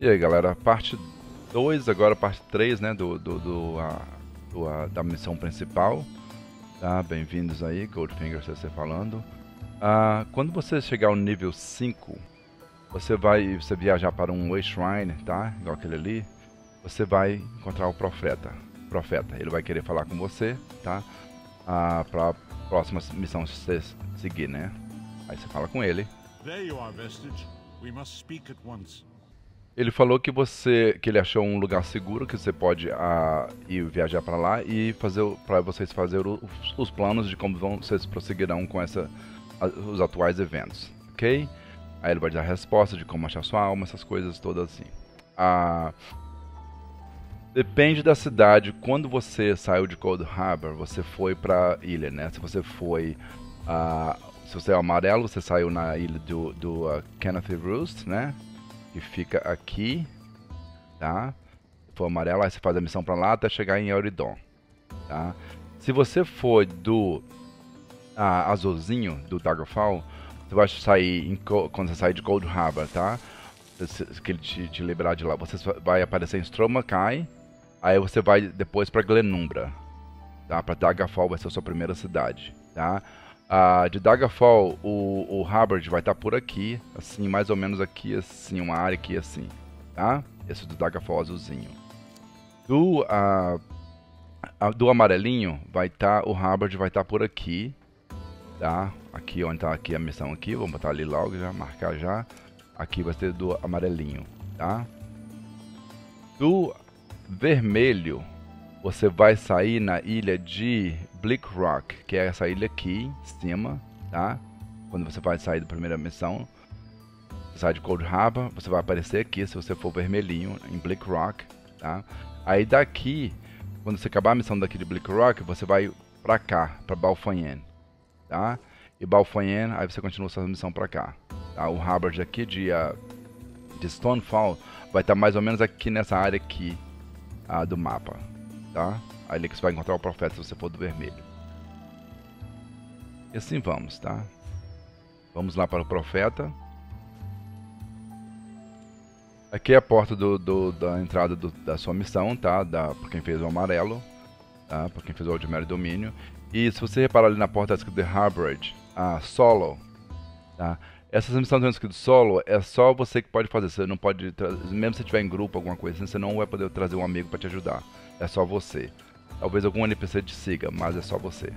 E aí galera, parte 2, agora parte 3, né, da missão principal. Tá, bem-vindos aí, Goldfinger CC falando. Quando você chegar ao nível 5, você viajar para um Wayshrine, tá, igual aquele ali. Você vai encontrar o profeta. Ele vai querer falar com você, tá, para a próxima missão você seguir, né. Aí você fala com ele. There you are, Vestige. We must speak at once. Ele falou que ele achou um lugar seguro que você pode ir viajar para lá e para vocês fazerem os planos de como vocês prosseguirão com os atuais eventos, ok? Aí ele vai dar a resposta de como achar sua alma, essas coisas todas assim. Depende da cidade. Quando você saiu de Cold Harbor, você foi para ilha, né? Se você é amarelo, você saiu na ilha do Kenneth Roost, né? Que fica aqui, tá? Se for amarelo, aí você faz a missão pra lá até chegar em Auridon, tá? Se você for do azulzinho, do Daggerfall, você vai sair, quando você sair de Cold Harbor, tá? Que ele te liberar de lá, você vai aparecer em Stromakai, aí você vai depois pra Glenumbra, tá? Pra Daggerfall vai ser a sua primeira cidade, tá? De Daggerfall, o Hubbard vai estar por aqui, assim, mais ou menos aqui, assim, uma área aqui, assim, tá? Esse do Daggerfall azulzinho. Do amarelinho, o Hubbard vai estar por aqui, tá? Aqui onde tá aqui a missão aqui, vamos botar ali logo, já, marcar já. Aqui vai ser do amarelinho, tá? Do vermelho, você vai sair na ilha de Bleak Rock, que é essa ilha aqui em cima, tá? Quando você vai sair da primeira missão, você sai de Cold Harbor, você vai aparecer aqui se você for vermelhinho em Bleak Rock, tá? Aí daqui, quando você acabar a missão daqui de Bleak Rock, você vai pra cá, pra Balfanyen, tá? E Balfanyen, aí você continua sua missão pra cá, tá? O Harbor aqui de Stonefall vai estar mais ou menos aqui nessa área aqui do mapa, tá? Ali que você vai encontrar o profeta se você for do vermelho. E assim vamos, tá? Vamos lá para o profeta. Aqui é a porta da entrada da sua missão, tá? Para quem fez o amarelo, tá? Para quem fez o Ordinary Domínio. E se você reparar ali na porta está escrito The Harborage, Solo, tá? Essas missões estão escritas solo, é só você que pode fazer. Você não pode, mesmo se tiver em grupo, alguma coisa assim, você não vai poder trazer um amigo para te ajudar. É só você. Talvez algum NPC te siga, mas é só você.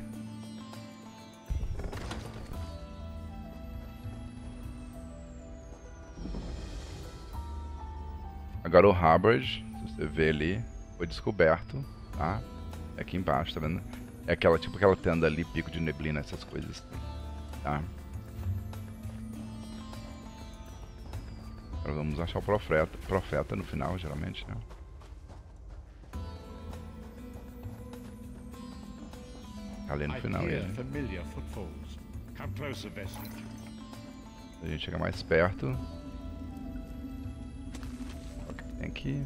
Agora o Harborage, se você vê ali, foi descoberto, tá? É aqui embaixo, tá vendo? É tipo aquela tenda ali, pico de neblina, essas coisas, tá? Agora vamos achar o profeta no final, geralmente, né? Ali no final ele. A gente chega mais perto. Tem que...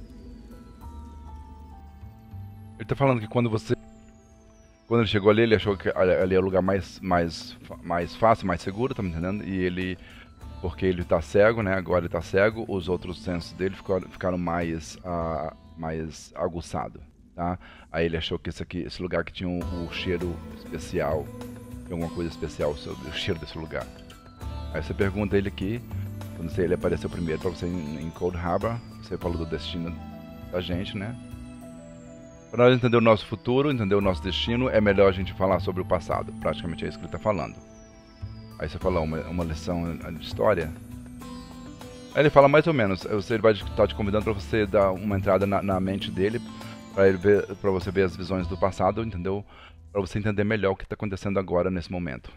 Ele tá falando que quando ele chegou ali, ele achou que ali é o lugar mais fácil, mais seguro, tá me entendendo? E ele... Porque ele tá cego, né? Agora ele tá cego, os outros sensos dele ficaram mais aguçados, tá? Aí ele achou que esse lugar que tinha um cheiro especial, tinha alguma coisa especial sobre o cheiro desse lugar. Aí você pergunta ele aqui, quando ele apareceu primeiro pra você em Cold Harbor, você falou do destino da gente, né? Para nós entender o nosso futuro, entender o nosso destino, é melhor a gente falar sobre o passado. Praticamente é isso que ele tá falando. Aí você fala uma lição de história. Aí ele fala mais ou menos, ele vai estar te convidando para você dar uma entrada na mente dele, para você ver as visões do passado, entendeu? Para você entender melhor o que está acontecendo agora nesse momento.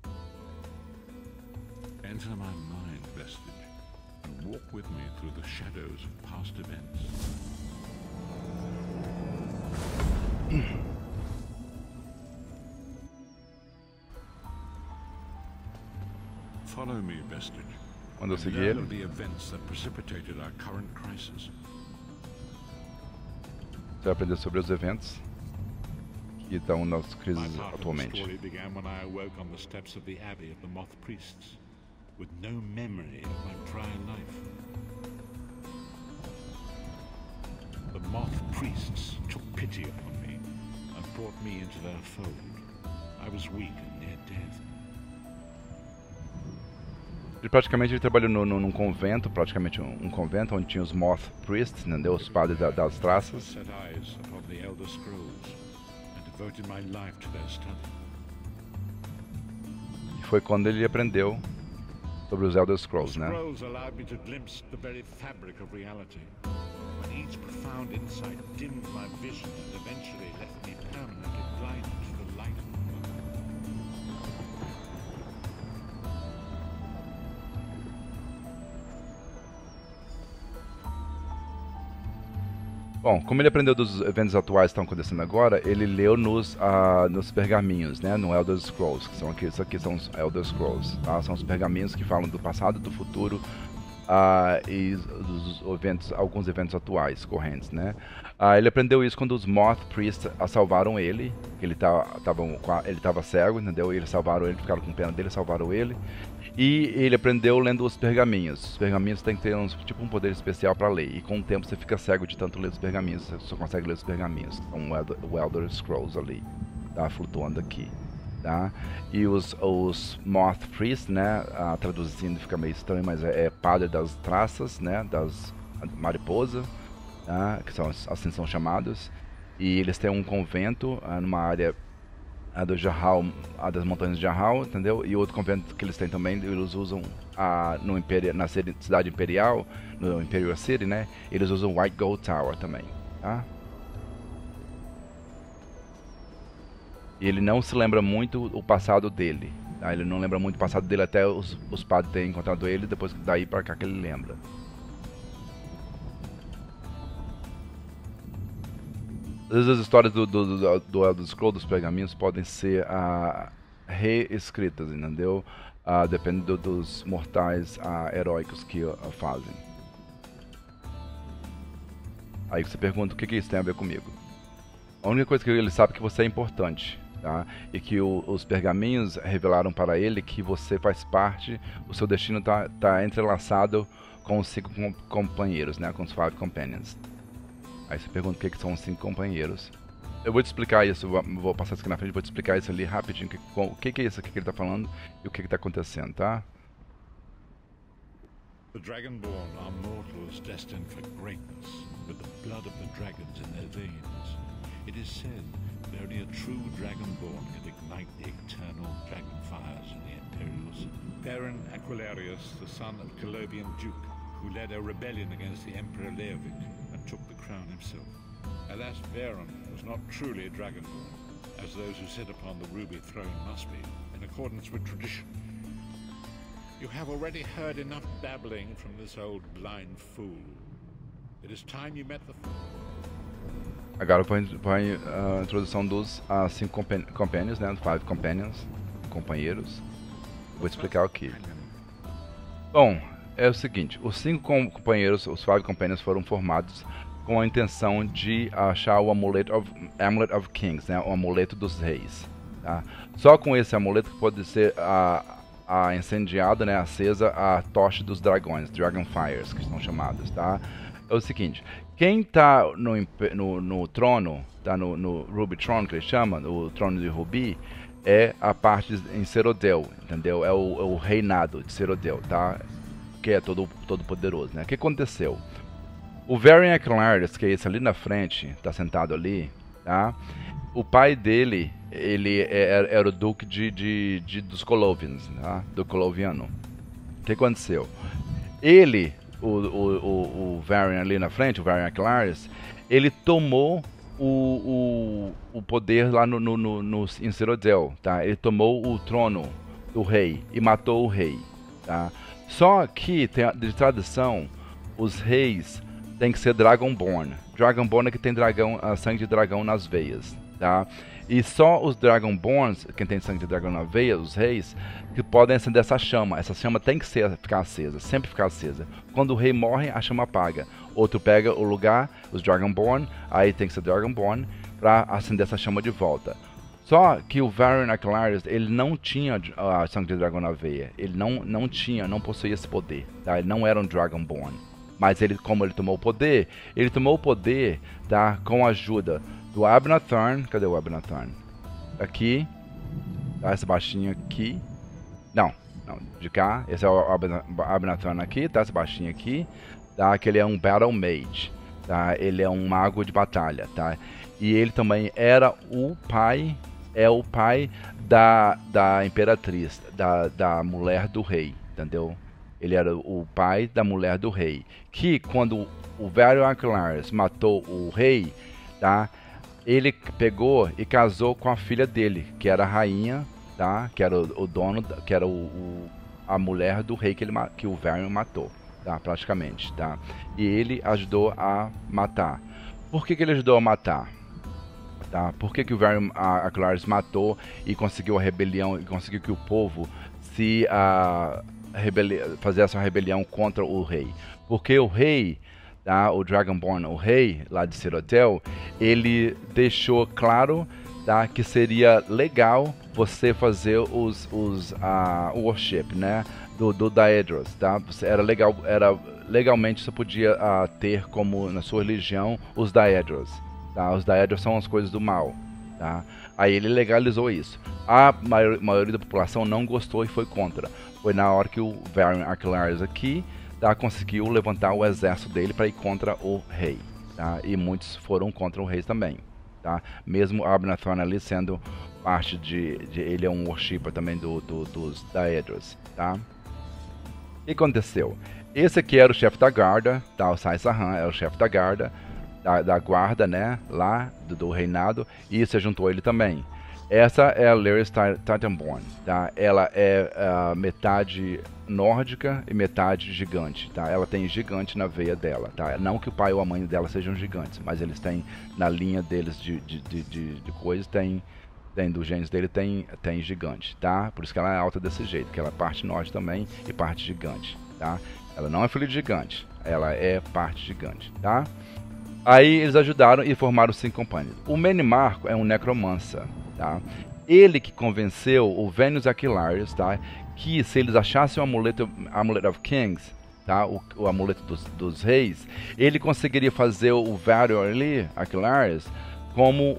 Enter my mind, Vestige, and walk with me through the shadows of past events. Follow me, Vestige. Quando eu seguir ele, você vai aprender sobre os eventos que estão nas crises atualmente. The Moth priests took pity upon me and brought me into their fold. I was weak and near death. Praticamente ele trabalhou num convento, praticamente um convento onde tinha os Moth Priests, entendeu? Os padres das traças. Set eyes upon the Elder Scrolls and devoted my life to their study. E foi quando ele aprendeu sobre os Elder Scrolls, né? Scrolls allowed me to glimpse the very fabric of reality. But each profound insight dimmed my vision and eventually left me permanently blinded to the light of the world. Bom, como ele aprendeu dos eventos atuais que estão acontecendo agora, ele leu nos pergaminhos, né? No Elder Scrolls, que são aqui são os Elder Scrolls, tá? São os pergaminhos que falam do passado, do futuro e dos eventos, alguns eventos atuais correntes, né? Ele aprendeu isso quando os Moth Priests salvaram ele, ele estava cego, entendeu? E eles salvaram ele, ficaram com pena dele, salvaram ele. E ele aprendeu lendo os pergaminhos. Os pergaminhos tem que ter tipo um poder especial para ler. E com o tempo você fica cego de tanto ler os pergaminhos. Você só consegue ler os pergaminhos. São o Elder Scrolls ali, tá? Flutuando aqui, tá? E os Moth Priests, né? Traduzindo fica meio estranho, mas é padre das traças, né? Das mariposas, tá? Que são, assim são chamados. E eles têm um convento numa área do Jahal, das montanhas de Jahal, entendeu? E outro convento que eles têm também, eles usam na cidade imperial, no Imperial City, né? Eles usam White Gold Tower também, tá? E ele não se lembra muito o passado dele, tá? Ele não lembra muito o passado dele até os padres terem encontrado ele, depois daí pra cá que ele lembra. Às vezes as histórias do Elder Scrolls, dos pergaminhos, podem ser reescritas, entendeu? Dependendo dos mortais heróicos que fazem. Aí você pergunta o que isso tem a ver comigo. A única coisa que ele sabe é que você é importante, tá? E que os pergaminhos revelaram para ele que você faz parte, o seu destino tá entrelaçado com os 5 companheiros, né? Com os 5 companions. Aí você pergunta o que são os 5 companheiros. Eu vou te explicar isso, vou passar isso aqui na frente, vou te explicar isso ali rapidinho, o que é isso aqui que ele tá falando e o que tá acontecendo, tá? The Dragonborn are mortals destined for greatness, with the blood of the dragons in their veins. It is said that only a true Dragonborn can ignite the eternal dragon fires in the Imperial City. Baron Aquilarius, the son of Colovian Duke, who led a rebellion against the Emperor Leovic and took the crown himself. Alas, Varen was not truly a Dragonborn, as those who sit upon the ruby throne must be, in accordance with tradition. You have already heard enough babbling from this old blind fool. It is time you met the... Agora põe a introdução dos 5 companions, né? 5 companions, companheiros. Vou explicar aqui. Bom, é o seguinte, os 5 companheiros, os 5 companions foram formados com a intenção de achar o Amulet of Kings, né? O amuleto dos reis, tá? Só com esse amuleto que pode ser incendiada, né? Acesa a tocha dos dragões, Dragon Fires, que são chamados, tá? É o seguinte, quem tá no trono, tá no Ruby Throne, que eles chamam, o trono de Rubi, é a parte em Cyrodiil, entendeu? É o reinado de Cyrodiil, tá? Que é todo poderoso, né? O que aconteceu? O Varian Aquilarius, que é esse ali na frente, tá sentado ali, tá? O pai dele, ele era o duque dos Colovians, tá? Do Coloviano. O que aconteceu? Ele, o Varian ali na frente, o Varian Aquilarius, ele tomou o poder lá em Cyrodiil, tá? Ele tomou o trono do rei e matou o rei, tá? Só que, de tradição, os reis têm que ser Dragonborn. Dragonborn é que tem sangue de dragão nas veias, tá? E só os Dragonborns, quem tem sangue de dragão na veia, os reis, que podem acender essa chama. Essa chama tem que ficar acesa, sempre ficar acesa. Quando o rei morre, a chama apaga. Outro pega o lugar, os Dragonborn, aí tem que ser Dragonborn, para acender essa chama de volta. Só que o Varian Aquilarius, ele não tinha sangue de dragão na veia. Ele não possuía esse poder, tá? Ele não era um Dragonborn, Mas como ele tomou o poder, tá? Com a ajuda do Abner Thorn. Cadê o Abner Thorn? Aqui, tá? Esse baixinho aqui. Não, de cá. Esse é o Abner Thorn aqui, tá? Esse baixinho aqui, tá? Que ele é um Battle Mage, tá? Ele é um mago de batalha, tá? E ele também era o pai, da imperatriz, da mulher do rei, entendeu? Ele era o pai da mulher do rei. Que quando o Varian Aquilaris matou o rei, tá? Ele pegou e casou com a filha dele, que era a rainha, tá? Que era o dono, que era a mulher do rei que o Varian matou, tá? Praticamente, tá? E ele ajudou a matar. Por que ele ajudou a matar? Tá? Por que o Varian Aquilaris matou e conseguiu a rebelião e conseguiu que o povo fizesse uma rebelião contra o rei? Porque o rei, tá? O Dragonborn, o rei lá de Cyrodiil, ele deixou claro, tá? Que seria legal você fazer o worship, né? Do Daedros, tá? Era legal, legalmente você podia ter como na sua religião os Daedros. Tá? Os Daedros são as coisas do mal, tá? Aí ele legalizou isso. A maioria da população não gostou e foi contra. Foi na hora que o Varian Aquilaris aqui, tá, conseguiu levantar o exército dele para ir contra o rei, tá? E muitos foram contra o rei também, tá? Mesmo Abner Thorn ali sendo parte ele é um worshipper também dos Daedros, tá? O que aconteceu? Esse aqui era o chefe da guarda, tá? O Sai Sahan era o chefe da guarda. Da guarda, né, lá do reinado, e se juntou ele também. Essa é a Lyris Titanborn, tá? Ela é metade nórdica e metade gigante, tá? Ela tem gigante na veia dela, tá? Não que o pai ou a mãe dela sejam gigantes, mas eles têm, na linha deles de coisas, tem dos genes dele tem gigante, tá? Por isso que ela é alta desse jeito, que ela é parte nórdica também e parte gigante, tá? Ela não é filha de gigante, ela é parte gigante, tá? Aí eles ajudaram e formaram 5 companheiros. O Menimarco é um necromancer, tá? Ele que convenceu o Venus Aquilaris, tá? Que se eles achassem o Amulet of Kings, tá? O amuleto dos reis, ele conseguiria fazer o Varian Aquilaris como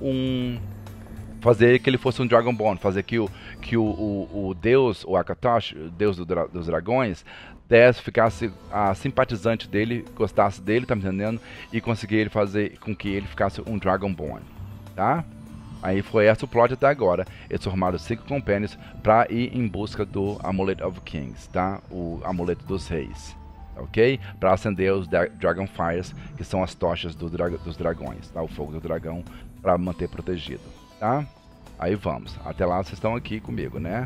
fazer que ele fosse um Dragonborn, fazer que o deus, o Akatosh, o deus dos dragões, ficasse simpatizante dele, gostasse dele, tá me entendendo? E conseguir fazer com que ele ficasse um Dragonborn, tá? Aí foi esse o plot até agora. Eles formaram 5 companions para ir em busca do Amulet of Kings, tá? O amuleto dos reis, ok? Para acender os Dragonfires, que são as tochas dos dragões, tá? O fogo do dragão, para manter protegido, tá? Aí vamos. Até lá vocês estão aqui comigo, né?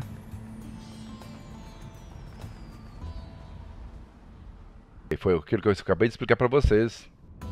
E foi aquilo que eu acabei de explicar pra vocês.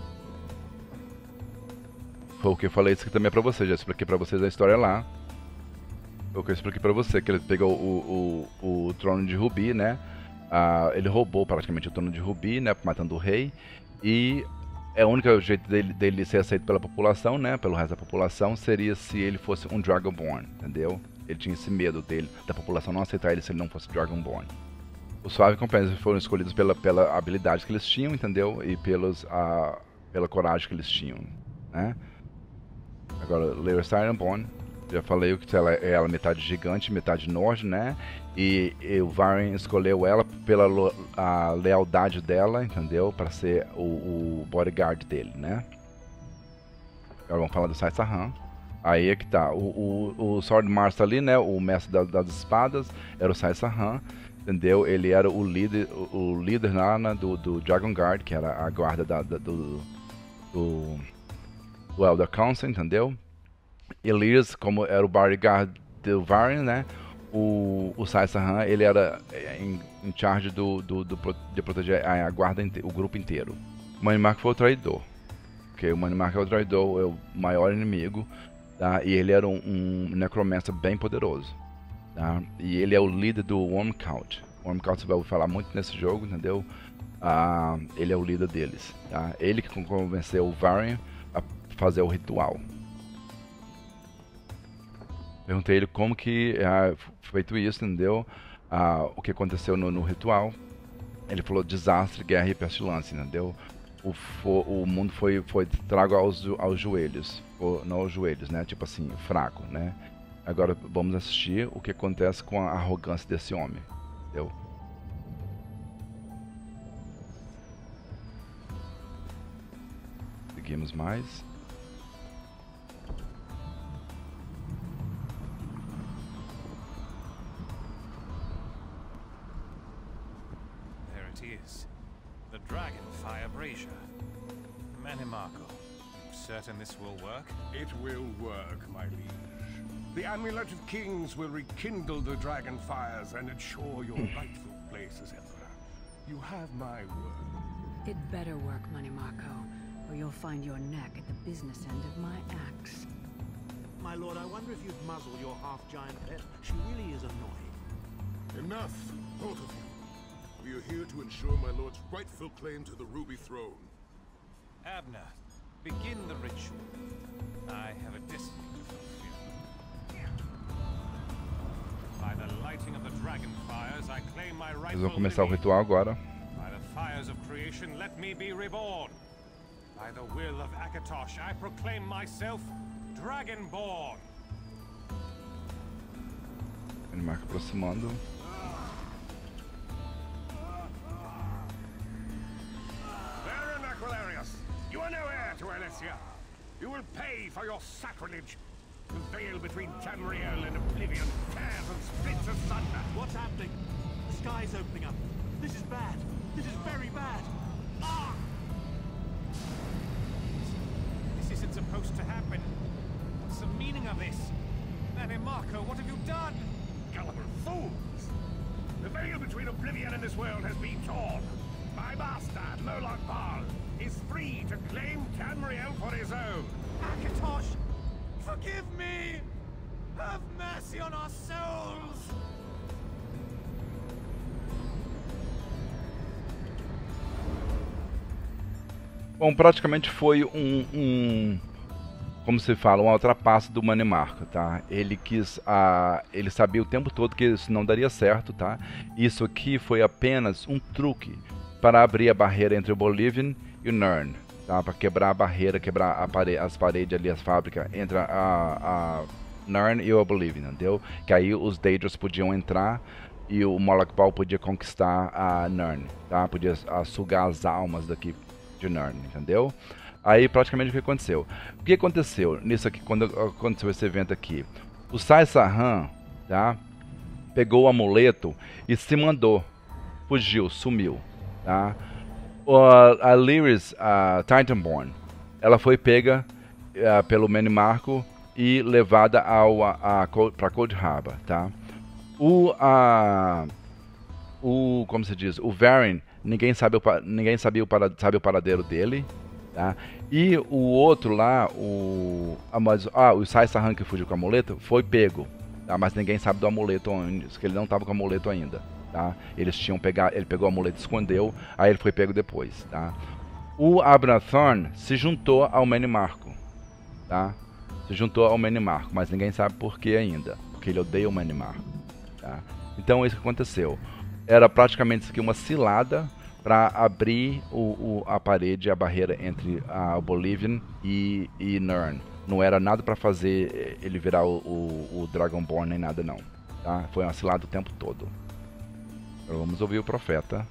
Foi o que eu falei isso aqui também pra vocês. Já expliquei pra vocês a história lá. Foi o que eu expliquei pra você, que ele pegou o trono de Rubi, né? Ele roubou praticamente o trono de Rubi, né? Matando o rei. E o único jeito dele ser aceito pela população, né? Pelo resto da população, seria se ele fosse um Dragonborn, entendeu? Ele tinha esse medo da população não aceitar ele se ele não fosse Dragonborn. Os Five Companions foram escolhidos pela habilidade que eles tinham, entendeu? E pela coragem que eles tinham, né? Agora, Lyris Titanborn, já falei que ela é metade gigante, metade nórdica, né? E o Varian escolheu ela pela lealdade dela, entendeu? Para ser o bodyguard dele, né? Agora vamos falar do Sai Sahan. Aí é que tá. O Swordmaster ali, né? O mestre das espadas era o Sai Sahan. Entendeu? Ele era o líder lá do Dragon Guard, que era a guarda do Elder Council, entendeu? Elias, como era o bodyguard do Varian, né? O Sai Sahan, ele era em charge de proteger a guarda, o grupo inteiro. O Manimark foi o traidor. Okay? O Manimark é o traidor, é o maior inimigo, tá? E ele era um necromancer bem poderoso. Tá? E ele é o líder do Wormcount. Wormcount você vai ouvir falar muito nesse jogo, entendeu? Ele é o líder deles. Tá? Ele que convenceu o Varian a fazer o ritual. Perguntei ele como que foi feito isso, entendeu? O que aconteceu no ritual. Ele falou desastre, guerra e pestilência, entendeu? O mundo foi trago aos joelhos, não aos joelhos, né? Tipo assim, fraco, né? Agora vamos assistir o que acontece com a arrogância desse homem, entendeu? Seguimos mais. There it is. The Dragonfire Brazier. Manimarco, certain this will work? It will work, my liege. The Amulet of Kings will rekindle the dragon fires and ensure your rightful place as Emperor. You have my word. It better work, Manimarco, or you'll find your neck at the business end of my axe. My lord, I wonder if you'd muzzle your half-giant pet. She really is annoying. Enough, both of you. We are here to ensure my lord's rightful claim to the Ruby Throne. Abner, begin the ritual. I have a destiny to fulfill. By the lighting of the dragon fires, I claim my Eles rightful vão começar o lineage. ritual agora. By the fires of creation, let me be reborn. By the will of Akatosh, I proclaim myself Dragonborn. Ele marca aproximando. Baron Aquilarius, you are no heir to Elysia. You will pay for your sacrilege. The veil between Tamriel and Oblivion tears and splits asunder. What's happening? The sky's opening up. This is bad. This is very bad. Ah! This isn't supposed to happen. What's the meaning of this? Manimarco, what have you done? Gullible fools! The veil between Oblivion and this world has been torn. My bastard, Moloch Bal, is free to claim Tamriel for his own. Akatosh, forgive me! Have mercy on our souls! Bom, praticamente foi como se fala, uma ultrapasse do Manimarco, tá? Ele ele sabia o tempo todo que isso não daria certo, tá? Isso aqui foi apenas um truque para abrir a barreira entre o Bolivian e o Nirn, tá? Para quebrar a barreira, quebrar as paredes ali, as fábricas entre a Nirn e o Bolivian, entendeu? Que aí os Daedrus podiam entrar e o Moloch Bal podia conquistar a Nirn, tá? Podia sugar as almas daqui de Nirn, entendeu? Aí praticamente o que aconteceu? O que aconteceu nisso aqui, quando aconteceu esse evento aqui? O Sai Sahan, tá? Pegou o amuleto e se mandou, fugiu, sumiu, tá? A Lyris, a Titanborn, ela foi pega pelo Manimarco e levada para Cold Harbor, tá? Como se diz? O Varyn, ninguém sabia o paradeiro dele. Tá? E o outro lá, o Sai Sahan que fugiu com o amuleto, foi pego, tá? Mas ninguém sabe do amuleto, que ele não estava com o amuleto ainda, tá? Ele pegou o amuleto e escondeu, aí ele foi pego depois, tá? O Abrathorn se juntou ao Manimarco, tá? Se juntou ao Manimarco, mas ninguém sabe por que ainda, porque ele odeia o Manimarco, tá? Então isso que aconteceu, era praticamente isso aqui uma cilada para abrir a parede, a barreira entre a Bolivian e Nirn. Não era nada para fazer ele virar o Dragonborn nem nada não, tá? Foi uma cilada o tempo todo. Agora vamos ouvir o profeta.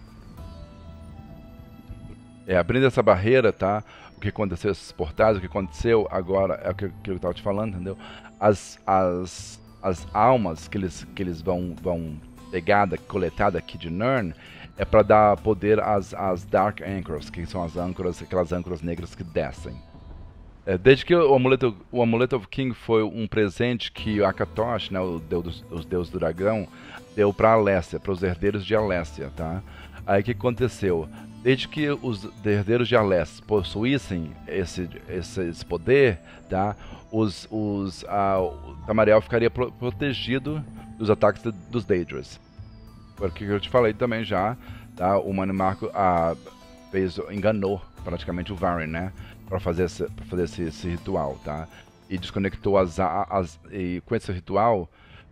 Abrindo essa barreira, tá? O que aconteceu, esses portais, o que aconteceu agora é o que eu estava te falando, entendeu? As almas que eles vão pegar, coletar aqui de Nirn, é para dar poder às Dark Anchors, que são aquelas âncoras negras que descem. Desde que o Amulet of King foi um presente que o Akatosh, né, os deuses do dragão, deu para Alessia, para os herdeiros de Alessia, tá? Aí o que aconteceu? Desde que os herdeiros de Alessia possuíssem esse poder, tá? O Tamriel ficaria protegido dos ataques dos Daedrus. Porque eu te falei também já, tá? O Manimarco enganou praticamente o Varyn, né? Para fazer esse ritual, tá? E desconectou e com esse ritual,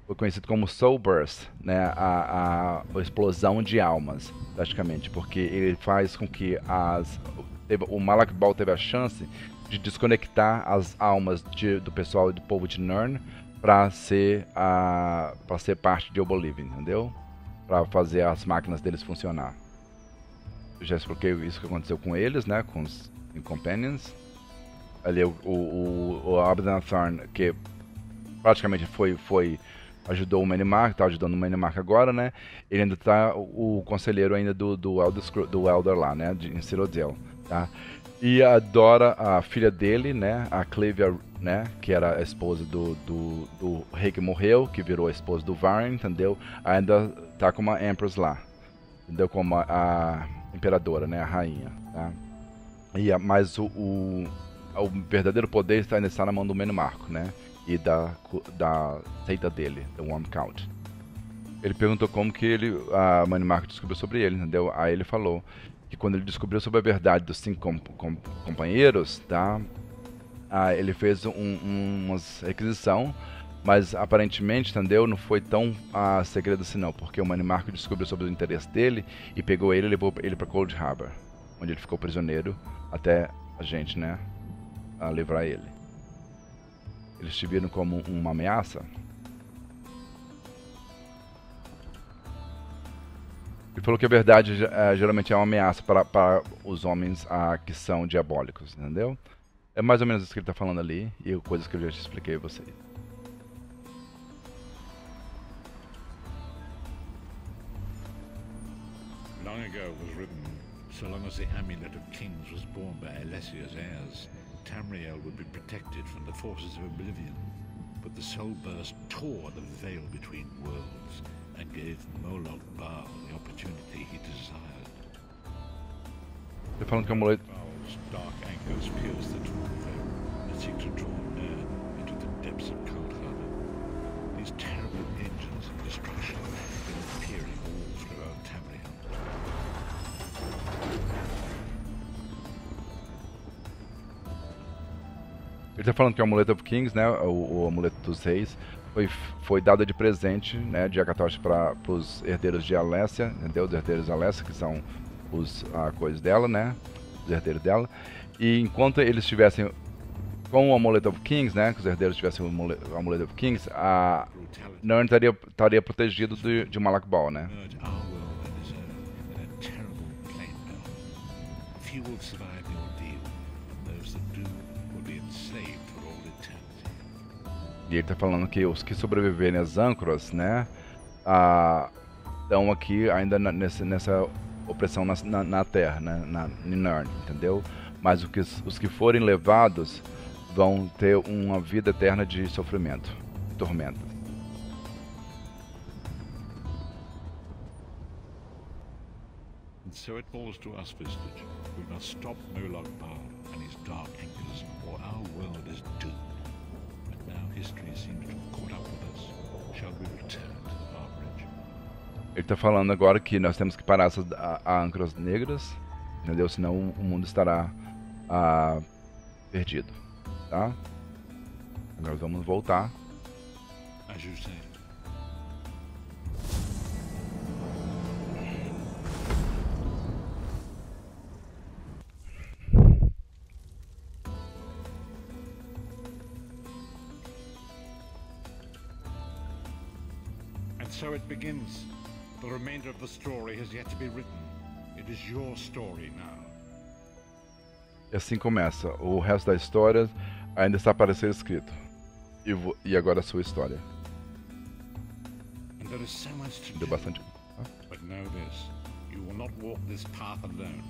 foi conhecido como Soul Burst, né? A explosão de almas, praticamente, porque ele faz com que o Malak Bal teve a chance de desconectar as almas do pessoal e do povo de Nirn para ser parte de Oblivion, entendeu? Para fazer as máquinas deles funcionar. Eu já expliquei isso que aconteceu com eles, né? Com os Companions. Ali o Abernathy, que praticamente ajudou o Manimark, tá ajudando o Manimark agora, né? Ele ainda tá o conselheiro ainda do Elder lá, né? Em Cyrodiil, tá? E a Dora, a filha dele, né? A Clivia, né? Que era a esposa do rei que morreu, que virou a esposa do Varyn, entendeu? Ainda tá como a Empress lá, entendeu? Como a imperadora, né? A rainha, tá? Mas o verdadeiro poder ainda está na mão do Manimark, né? E da seita dele, da Worm Count. Ele perguntou como que a Manimark descobriu sobre ele, entendeu? Aí ele falou que quando ele descobriu sobre a verdade dos 5 companheiros, tá? Ele fez uma requisição, mas aparentemente, entendeu? Não foi tão segredo assim não, porque o Manimark descobriu sobre o interesse dele e pegou ele e levou ele para Cold Harbor, onde ele ficou prisioneiro até a gente, né? Livrar ele. Eles te viram como uma ameaça? Ele falou que a verdade geralmente é uma ameaça para os homens que são diabólicos, entendeu? É mais ou menos isso que ele está falando ali e coisas que eu já te expliquei a vocês. Long ago was written, so long as the Amulet of Kings was borne by Alessia's heirs, Tamriel would be protected from the forces of Oblivion. But the Soul Burst tore the veil between worlds and gave Moloch Baal the opportunity he desired. Ele falando que o amuleto... Baal's dark anchors pierce the torn veil and seek to draw Nirn into the depths of Cold Harbor. These terrible engines of destruction have been appearing all throughout Tamriel. Ele está falando que o Amulet of Kings, né, o amuleto dos reis, foi dado de presente, né, de Akatosh para os herdeiros de Alessia, entendeu? Os herdeiros de Alessia, que são a coisa dela, né, os herdeiros dela. E enquanto eles estivessem com o Amulet of Kings, né, que os herdeiros tivessem o Amulet of Kings, a Nirn estaria protegido de Malak Bal, né? E ele está falando que os que sobreviverem às âncoras, né, estão aqui ainda nessa opressão na Terra, né, em Nirn, entendeu? Mas os que forem levados vão ter uma vida eterna de sofrimento, de tormento. And so it falls to us, Vistage. We must stop Moloch Baal and his dark anchors, or our world is doomed. Now history seems to have caught up with us. Shall we return to the Harborage? Ele está falando agora que nós temos que parar essas âncoras negras, entendeu? Senão o mundo estará perdido, tá? Agora vamos voltar. As you say. So it begins. The remainder of the story has yet to be written. It is your story now. E assim começa. O resto da história ainda está para ser escrito. E agora a sua história. And there is so much to Deu do. bastante. But know this, you will not walk this path alone.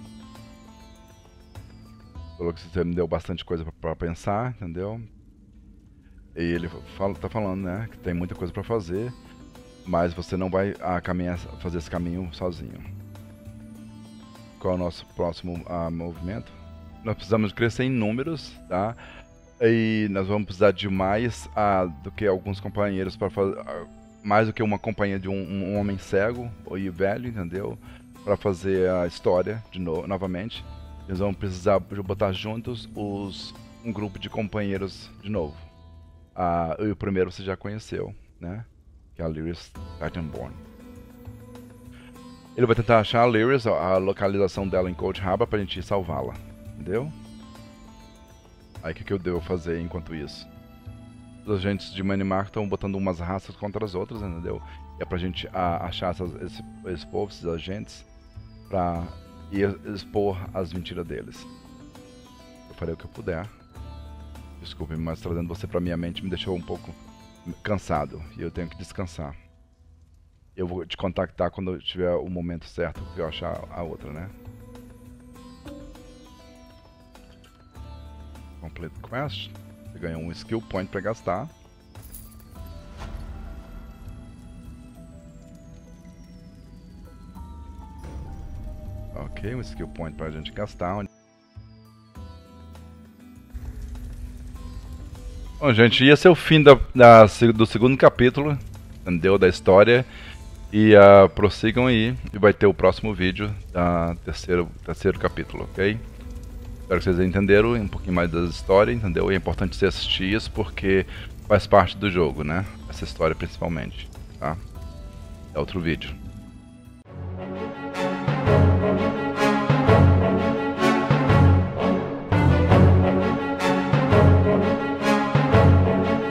Falou que você me deu bastante coisa para pensar, entendeu? E ele tá falando, né, que tem muita coisa para fazer. Mas você não vai fazer esse caminho sozinho. Qual é o nosso próximo movimento? Nós precisamos crescer em números, tá? E nós vamos precisar de mais do que alguns companheiros para fazer, mais do que uma companhia de um homem cego ou velho, entendeu? Para fazer a história novamente. Nós vamos precisar botar juntos um grupo de companheiros de novo. E o primeiro você já conheceu, né? que é a Lyris Titanborn. Ele vai tentar achar a Lyris, a localização dela em Cold Harbor, pra gente ir salvá-la. Entendeu? Aí o que eu devo fazer enquanto isso? Os agentes de Manimar estão botando umas raças contra as outras, entendeu? E é pra gente achar esse povo, esses agentes, pra ir expor as mentiras deles. Eu farei o que eu puder. Desculpe, mas trazendo você pra minha mente me deixou um pouco cansado. E eu tenho que descansar. Eu vou te contactar quando eu tiver o momento certo pra eu achar a outra, né? Complete Quest. Você ganha um Skill Point pra gastar. Ok, um Skill Point pra gente gastar. Bom, gente, esse é o fim do segundo capítulo, entendeu? Da história. E prossigam aí, e vai ter o próximo vídeo da terceiro capítulo, ok? Espero que vocês entenderam um pouquinho mais da história, entendeu? E é importante você assistir isso porque faz parte do jogo, né? Essa história principalmente, tá? É outro vídeo.